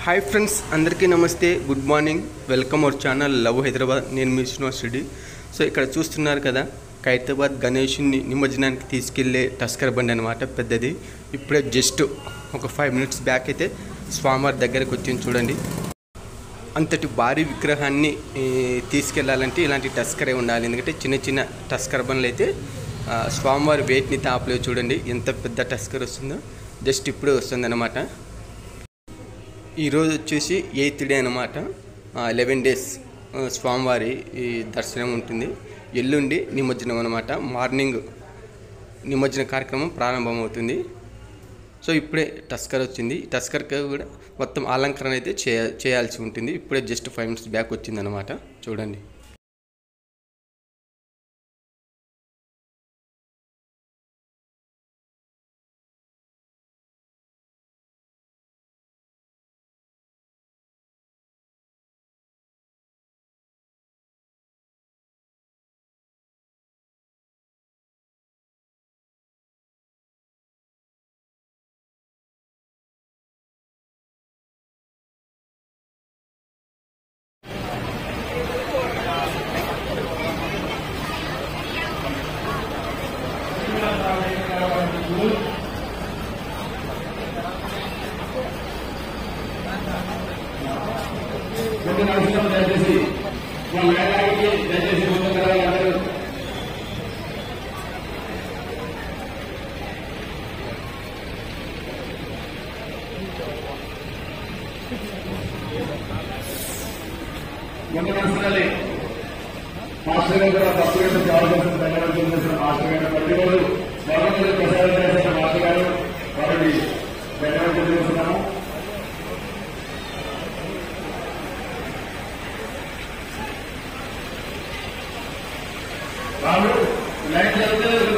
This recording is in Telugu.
హాయ్ ఫ్రెండ్స్, అందరికీ నమస్తే, good morning, welcome our channel love Hyderabad. నేను మీ శ్రీనివాస్ రెడ్డి. సో ఇక్కడ చూస్తున్నారు కదా, ఖైరతాబాద్ గణేషుని నిమజ్జనానికి తీసుకెళ్లే టస్కర్ బండి అనమాట, పెద్దది. ఇప్పుడే జస్ట్ ఒక 5 minutes బ్యాక్ అయితే స్వామివారి దగ్గరకు వచ్చింది. చూడండి, అంతటి భారీ విగ్రహాన్ని తీసుకెళ్లాలంటే ఇలాంటి టస్కరే ఉండాలి. ఎందుకంటే చిన్న చిన్న టస్కర్ బండ్లు అయితే స్వామివారి వెయిట్ని తాపలేవు. చూడండి ఎంత పెద్ద టస్కర్ వస్తుందో, జస్ట్ ఇప్పుడే వస్తుంది అనమాట. ఈరోజు వచ్చేసి 8th డే అనమాట. 11 days స్వామివారి ఈ దర్శనం ఉంటుంది. ఎల్లుండి నిమజ్జనం అనమాట. మార్నింగ్ నిమజ్జన కార్యక్రమం ప్రారంభమవుతుంది. సో ఇప్పుడే టస్కర్ వచ్చింది. టస్కర్కి కూడా మొత్తం అలంకరణ అయితే చేయాల్సి ఉంటుంది. ఇప్పుడే జస్ట్ 5 minutes బ్యాక్ వచ్చింది అనమాట. చూడండి, మాస్టర్ గారు కూడా భక్తులకు కావాల్సిన ధన్యవాదాలు చేసిన మాస్టర్ గారు ప్రతిరోజు స్వాగతం ప్రసారం చేసిన మాస్టర్ గారు వారిని ధన్యవాదాలు చేస్తున్నాము. వాళ్ళు లైన్ చదివితే